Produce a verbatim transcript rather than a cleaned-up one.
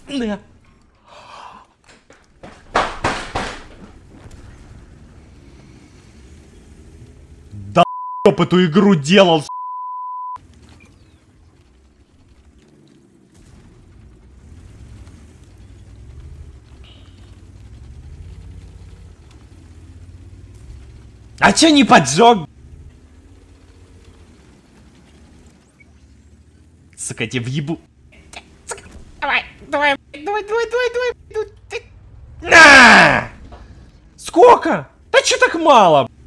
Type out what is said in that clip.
На. Да ёб эту игру делал. А чё не поджег? Сука, я тебе въебу. Давай, давай, давай, давай, давай, давай. На! Сколько? Да чё так мало?